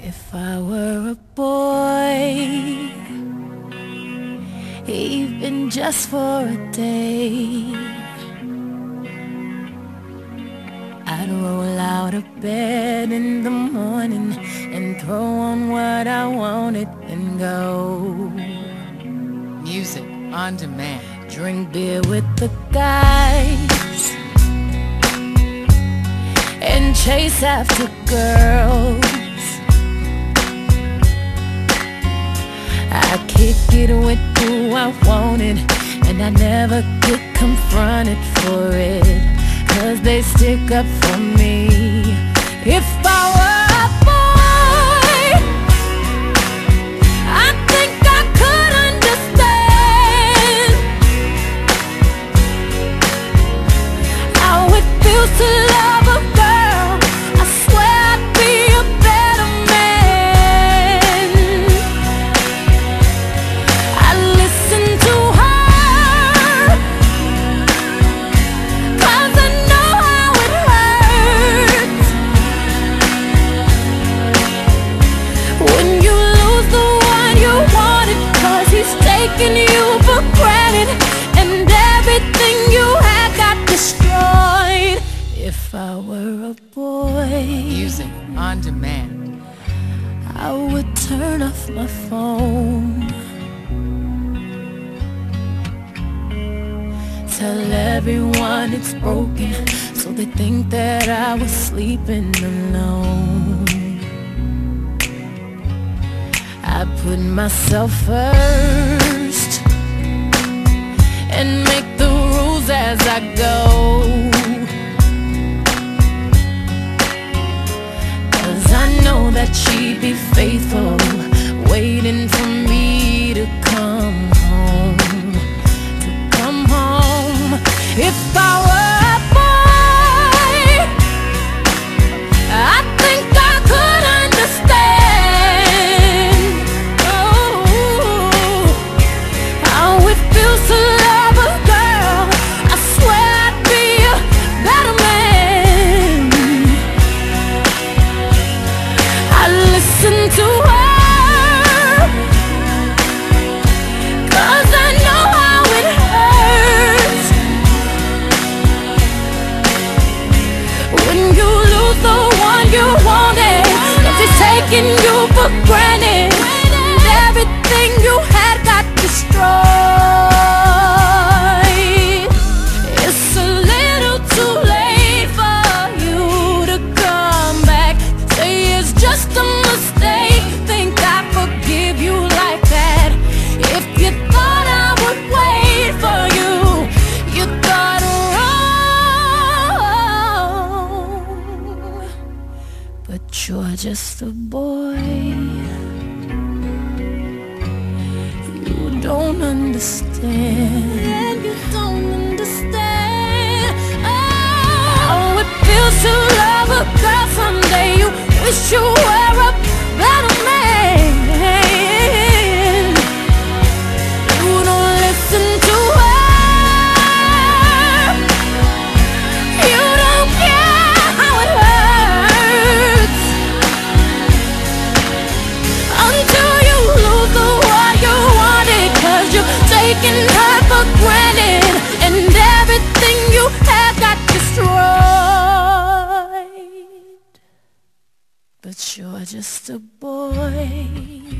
If I were a boy, even just for a day, I'd roll out of bed in the morning and throw on what I wanted and go. Music on demand. Drink beer with the guys and chase after girls. I kick it with who I wanted, and I never get confronted for it, 'cause they stick up for me. If I were a boy, I think I could understand how it feels to love a girl. I swear I'd be a better man. I'd listen to her, 'cause I know how it hurts when you lose the one you wanted, 'cause he's taking you for granted and everything you had got destroyed. If I were a boy, Music on demand. I would turn off my phone, tell everyone it's broken, so they think that I was sleeping alone. I put myself first and make the rules as I go, 'cause I know that she'd be faithful, waiting for me to come home, to come home. If I were a boy, I think I could understand, oh, how it feels to love a girl. I swear I'd be a better man. I listen to her, 'cause I know how it hurts when you lose the one you wanted, 'cause he's taking you for granted and everything you had got destroyed. It's a little too late for you to come back. Say it's just a mistake, think I forgive you like that. If you thought I would wait for you, you thought wrong. But you're just a boy, you don't understand. You don't understand. Oh, how it feels to love a girl someday. You wish you were a better man. You don't listen to her, you don't care how it hurts until you lose the one you wanted, 'cause you're taking her for granted and everything you had got destroyed. But you're just a boy.